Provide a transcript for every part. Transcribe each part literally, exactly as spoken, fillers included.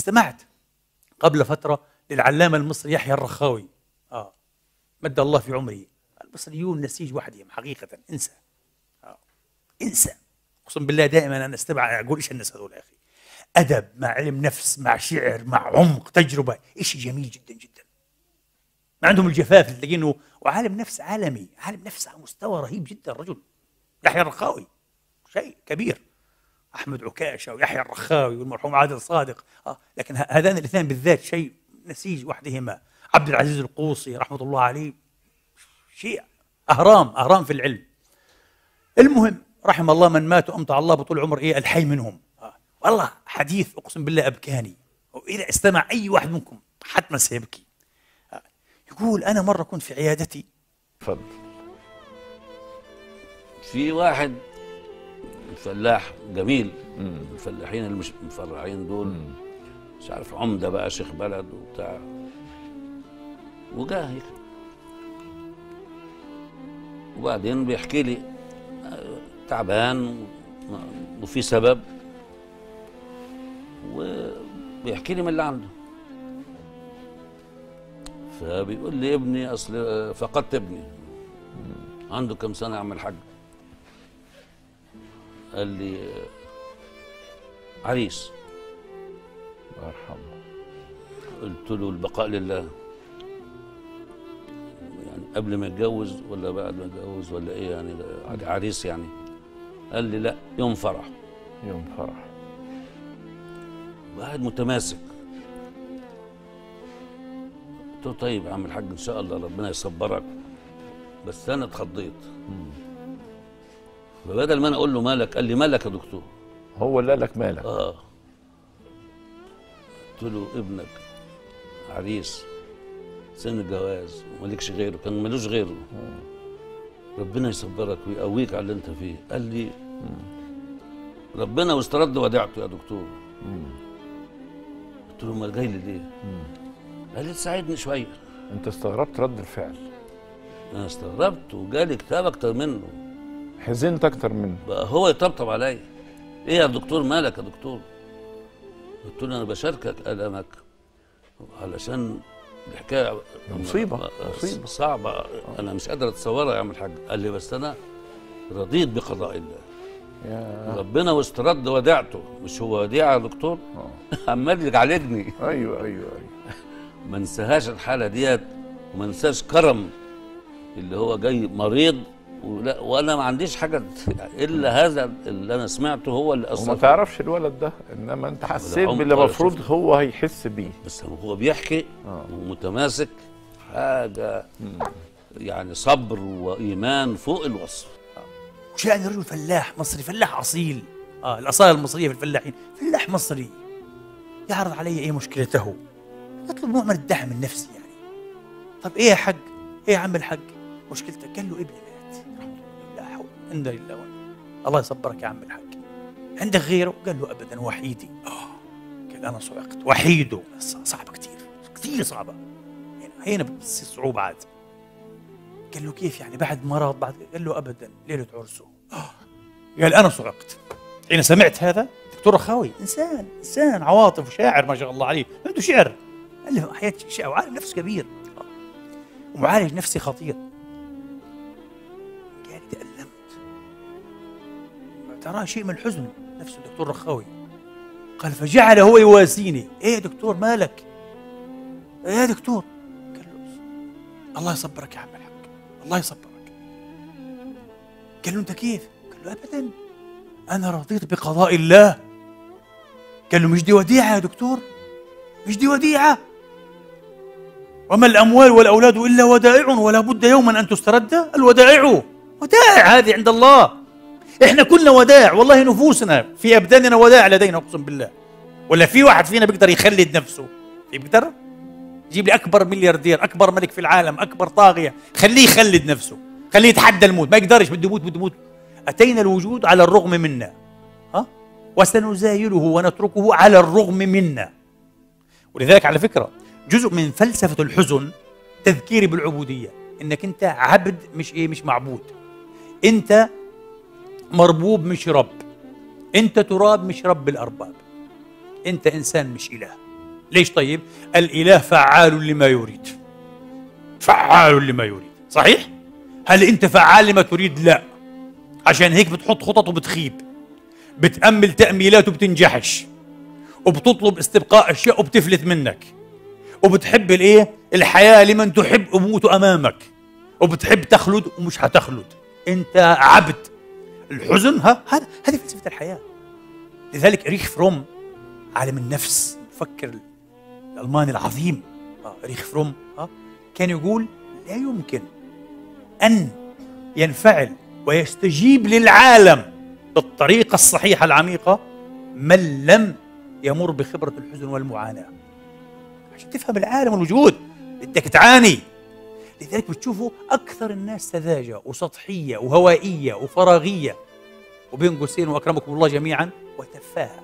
استمعت قبل فترة للعلامة المصري يحيى الرخاوي، آه مد الله في عمري. المصريون نسيج وحدهم حقيقة، انسى آه. انسى، اقسم بالله دائما انا استبعد اقول ايش الناس هذول يا اخي، ادب مع علم نفس مع شعر مع عمق تجربة، شيء جميل جدا جدا. ما عندهم الجفاف اللي تلاقينه، وعالم نفس عالمي، عالم نفس على مستوى رهيب جدا. الرجل يحيى الرخاوي شيء كبير، احمد عكاشه ويحيى الرخاوي والمرحوم عادل صادق، آه. لكن هذان الاثنين بالذات شيء نسيج وحدهما. عبد العزيز القوصي رحمه الله عليه، شيء اهرام اهرام في العلم. المهم رحم الله من مات وامتع الله بطول عمر ايه الحي منهم. آه. والله حديث اقسم بالله ابكاني، واذا استمع اي واحد منكم حتما سيبكي. آه. يقول انا مره كنت في عيادتي. تفضل. في واحد فلاح جميل، مم. الفلاحين اللي مش مفرعين دول، مم. مش عارف عمده بقى شيخ بلد وبتاع، وجاه هيك وبعدين بيحكي لي تعبان وفي سبب، وبيحكي لي من اللي عنده. فبيقول لي ابني اصل فقدت ابني. عنده كم سنه يا عم الحاج؟ قال لي عريس. الله يرحمه. قلت له البقاء لله، يعني قبل ما يتجوز ولا بعد ما يتجوز ولا ايه يعني عريس يعني؟ قال لي لا يوم فرح. يوم فرح. واحد متماسك. قلت له طيب يا عم الحاج ان شاء الله ربنا يصبرك، بس انا اتخضيت. فبدل ما انا اقول له مالك، قال لي مالك يا دكتور؟ هو اللي قال لك مالك؟ اه. قلت له ابنك عريس سن الجواز ومالكش غيره، كان ملوش غيره. مم. ربنا يصبرك ويقويك على اللي انت فيه. قال لي مم. ربنا واسترد وديعته يا دكتور. مم. قلت له امال جاي لي ليه؟ مم. قال لي تساعدني شويه. انت استغربت رد الفعل؟ انا استغربت وجالي كتاب اكتر منه، حزنت اكتر منه. بقى هو يطبطب عليا. ايه يا دكتور مالك يا دكتور؟ قلت له انا بشاركك المك علشان الحكايه مصيبه مصيبه صعبه، انا مش قادر اتصورها يا عم الحاج. قال لي بس انا رضيت بقضاء الله. يا ربنا واسترد وديعته. مش هو وديعه يا دكتور؟ عمال يعالجني. ايوه ايوه ايوه. ما انساهاش الحاله ديت، وما انساش كرم اللي هو جاي مريض، ولا وانا ما عنديش حاجه الا هذا اللي انا سمعته هو اللي اثر. وما تعرفش الولد ده، انما انت حسيت باللي المفروض هو هيحس بيه. بس هو بيحكي آه. ومتماسك حاجه مم. يعني صبر وايمان فوق الوصف. وش يعني رجل فلاح مصري، فلاح اصيل. اه الاصاله المصريه في الفلاحين، فلاح مصري يعرض علي ايه مشكلته، يطلب نوع من الدعم النفسي يعني. طب ايه يا حق، ايه يا عم الحق مشكلتك؟ قال له ابني مات. لا حول الا بالله. الله يصبرك يا عم الحق. عندك غيره؟ قال له ابدا وحيدي. اه قال انا صعقت. وحيده صعبه كثير كثير صعبه يعني، هنا بتصير صعوبه عاد. قال له كيف يعني بعد مرض بعد؟ قال له ابدا ليله عرسه. اه قال انا صعقت حين سمعت هذا. دكتور رخاوي انسان انسان عواطف وشاعر ما شاء الله عليه، عنده شعر، له حياه شعر وعالم نفس كبير ومعالج نفسي خطير. قال تألمت، ترى شيء من الحزن نفسه الدكتور رخاوي. قال فجعل هو يواسيني. ايه يا دكتور مالك؟ ايه يا دكتور؟ قال له الله يصبرك يا عم الحاج، الله يصبرك. قال له انت كيف؟ قال له ابدا انا رضيت بقضاء الله. قال له مش دي وديعه يا دكتور؟ مش دي وديعه؟ وما الاموال والاولاد الا ودائع ولا بد يوما ان تسترد. الودائع ودائع هذه عند الله، احنا كلنا ودائع والله، نفوسنا في ابداننا ودائع لدينا اقسم بالله. ولا في واحد فينا بيقدر يخلد نفسه؟ بيقدر؟ جيب لي اكبر ملياردير، اكبر ملك في العالم، اكبر طاغيه، خليه يخلد نفسه، خليه يتحدى الموت، ما يقدرش، بده يموت بده يموت. اتينا الوجود على الرغم منا، ها؟ وسنزايله ونتركه على الرغم منا. ولذلك على فكره جزء من فلسفه الحزن تذكيري بالعبوديه، انك انت عبد مش ايه، مش معبود. انت مربوب مش رب، انت تراب مش رب الارباب، انت انسان مش اله. ليش طيب؟ الإله فعال لما يريد، فعال لما يريد، صحيح؟ هل أنت فعال لما تريد؟ لا، عشان هيك بتحط خطط وبتخيب، بتأمل تأميلات وبتنجحش، وبتطلب استبقاء أشياء وبتفلت منك، وبتحب الإيه؟ الحياة لمن تحب أموت أمامك، وبتحب تخلد ومش هتخلد، أنت عبد. الحزن ها هذا هذه فلسفة الحياة. لذلك ريخ فروم عالم النفس المفكر الألماني العظيم آه ريخ فروم آه كان يقول لا يمكن أن ينفعل ويستجيب للعالم بالطريقة الصحيحة العميقة من لم يمر بخبرة الحزن والمعاناة. عشان تفهم العالم والوجود بدك تعاني. لذلك بتشوفوا أكثر الناس سذاجة وسطحية وهوائية وفراغية وبين قوسين وأكرمكم الله جميعا وتفاهة.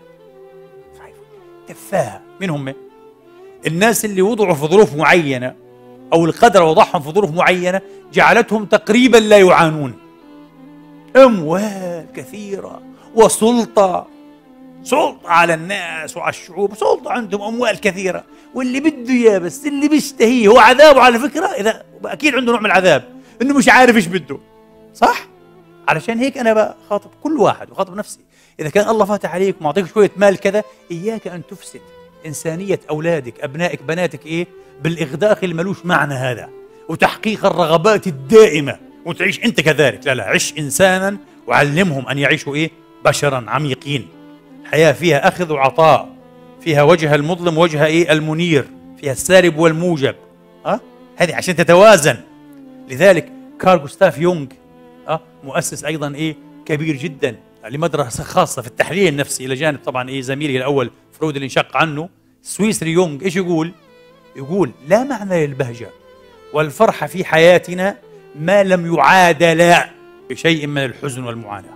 تفاهة. من هم؟ الناس اللي وضعوا في ظروف معينة أو القدر وضعهم في ظروف معينة جعلتهم تقريبا لا يعانون. أموال كثيرة وسلطة، سلطة على الناس وعلى الشعوب، سلطة عندهم أموال كثيرة، واللي بده إياه بس اللي بيشتهيه هو عذابه على فكرة. إذا أكيد عنده نوع من العذاب إنه مش عارف إيش بده، صح؟ علشان هيك أنا بخاطب كل واحد وخاطب نفسي، إذا كان الله فاتح عليك ومعطيك شوية مال كذا، إياك أن تفسد إنسانية أولادك أبنائك بناتك إيه بالإغداق اللي ملوش معنى هذا وتحقيق الرغبات الدائمة وتعيش أنت كذلك. لا لا، عش إنسانا وعلمهم أن يعيشوا إيه بشرا عميقين. الحياة فيها أخذ وعطاء، فيها وجه المظلم ووجه إيه المنير، فيها السالب والموجب. أه؟ هذه عشان تتوازن. لذلك كارل جوستاف يونغ أه؟ مؤسس أيضا إيه كبير جدا لمدرسة خاصة في التحليل النفسي إلى جانب طبعا إيه زميله الأول فرويد اللي انشق عنه، سويسري يونغ. إيش يقول؟ يقول لا معنى للبهجة والفرحة في حياتنا ما لم يعادل بشيء من الحزن والمعاناة.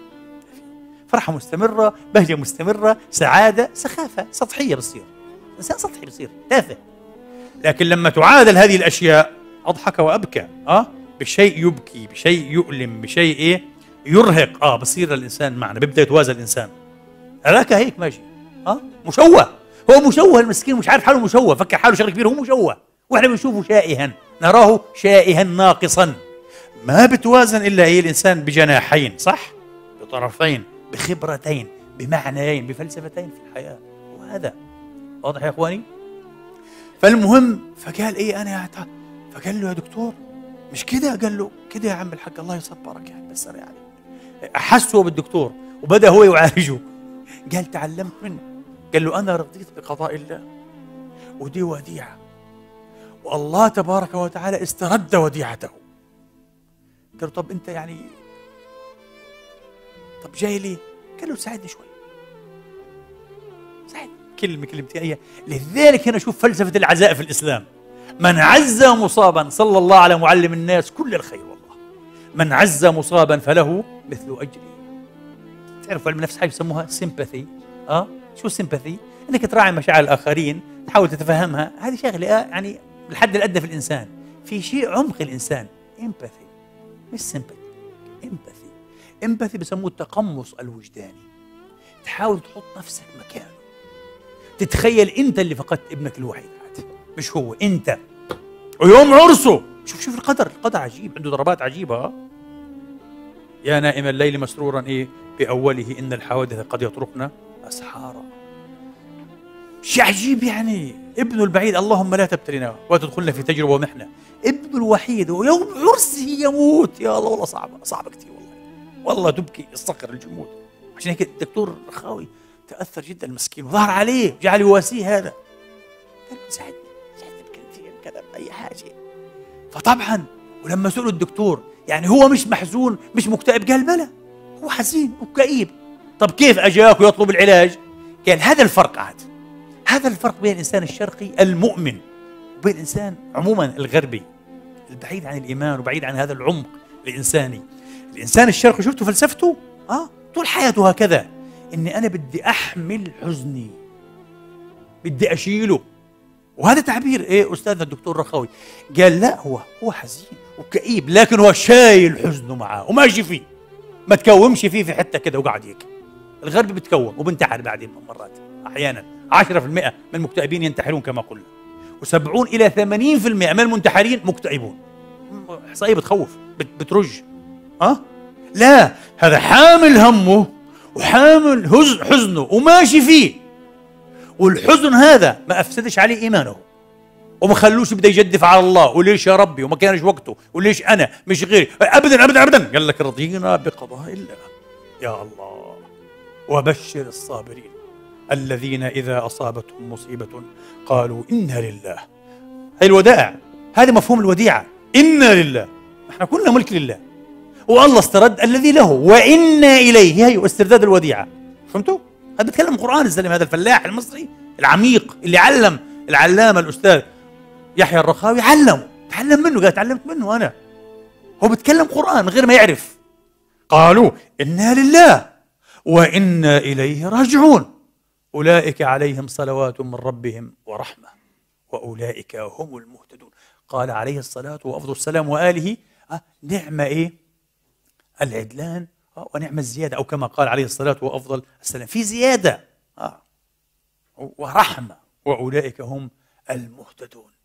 فرحة مستمرة، بهجة مستمرة، سعادة، سخافة سطحية بتصير، إنسان سطحي بصير تافه. لكن لما تعادل هذه الأشياء أضحك وأبكى أه بشيء يبكي، بشيء يؤلم، بشيء إيه يرهق، اه بصير الانسان معنا، بيبدا يتوازن الانسان. اراك هيك ماشي اه مشوه، هو مشوه المسكين، مش عارف حاله مشوه، فكر حاله شغله كبير، هو مشوه واحنا بنشوفه شائها، نراه شائها ناقصا. ما بتوازن الا ايه الانسان بجناحين، صح؟ بطرفين، بخبرتين، بمعنيين، بفلسفتين في الحياه. وهذا واضح يا اخواني؟ فالمهم فقال ايه انا فقال له يا دكتور مش كده، قال له كده يا عم الحاج الله يصبرك يعني بس يعني أحسه بالدكتور وبدأ هو يعالجه. قال تعلمت منه، قال له أنا رضيت بقضاء الله ودي وديعة والله تبارك وتعالى استرد وديعته. قال له طب أنت يعني طب جاي ليه؟ قال له ساعدني شوي، ساعدني كلمة كلمتين هي. لذلك هنا شوف فلسفة العزاء في الإسلام. من عز مصابا صلى الله على معلم الناس كل الخير والله، من عز مصابا فله مثل أجره. تعرفوا علم النفس حاجة يسموها سيمباثي. اه شو سيمباثي؟ انك تراعي مشاعر الآخرين، تحاول تتفهمها. هذه شغلة آه يعني الحد الأدنى في الإنسان. في شيء عمق الإنسان امباثي مش سيمباثي. امباثي امباثي بسموه التقمص الوجداني. تحاول تحط نفسك مكانه، تتخيل انت اللي فقدت ابنك الوحيد مش هو، انت. ويوم عرسه شوف شوف القدر، القدر عجيب، عنده ضربات عجيبة. يا نائم الليل مسرورا ايه بأوله إن الحوادث قد يطرقنا أسحارا. شيء عجيب يعني. ابنه البعيد اللهم لا تبتلنا وتدخلنا في تجربة ومحنة، ابنه الوحيد ويوم عرسه يموت. يا الله والله صعبة صعبة كثير والله، والله تبكي الصقر الجمود. عشان هيك الدكتور الرخاوي تأثر جدا المسكين وظهر عليه، جعل يواسيه. هذا قال ساعدني ساعدني بكلمتين كذا بأي حاجة. فطبعا ولما سألوا الدكتور يعني هو مش محزون مش مكتئب، قال بلى هو حزين وكئيب. طب كيف أجاك ويطلب العلاج؟ قال هذا الفرق عاد، هذا الفرق بين الإنسان الشرقي المؤمن وبين الإنسان عموما الغربي البعيد عن الإيمان وبعيد عن هذا العمق الإنساني. الإنسان الشرقي شفتوا فلسفته؟ آه طول حياته هكذا، إني أنا بدي أحمل حزني، بدي أشيله. وهذا تعبير إيه أستاذنا الدكتور رخاوي قال لا هو هو حزين وكئيب لكن هو شايل حزنه معاه وماشي فيه، ما تكومش فيه في حتة كده وقاعد هيك. الغرب بتكوم وبنتحر بعدين مرات أحيانا عشرة بالمئة من المكتئبين ينتحرون كما قلنا، وسبعون إلى ثمانين بالمئة من المنتحرين مكتئبون. إحصائية بتخوف، بترج. أه؟ لا، هذا حامل همه وحامل هز حزنه وماشي فيه، والحزن هذا ما أفسدش عليه إيمانه وما خلوش بده يجدف على الله، وليش يا ربي وما كانش وقته، وليش أنا مش غيري، أبدا أبدا أبدا. قال لك رضينا بقضاء الله. يا الله. وبشر الصابرين الذين إذا أصابتهم مصيبة قالوا إنا لله. هي الودائع، هذا مفهوم الوديعة. إنا لله، احنا كلنا ملك لله، والله استرد الذي له وإنا إليه، هي استرداد الوديعة. فهمتوا؟ هذا بيتكلم القرآن الزلمة، هذا الفلاح المصري العميق اللي علم العلامة الأستاذ يحيى الرخاوي، علمه، تعلم منه، قال تعلمت منه أنا. هو بيتكلم قرآن من غير ما يعرف. قالوا إنا لله وإنا إليه راجعون أولئك عليهم صلوات من ربهم ورحمة وأولئك هم المهتدون. قال عليه الصلاة وأفضل السلام وآله آه نعم إيه العدلان آه ونعم الزيادة، أو كما قال عليه الصلاة وأفضل السلام في زيادة آه ورحمة وأولئك هم المهتدون.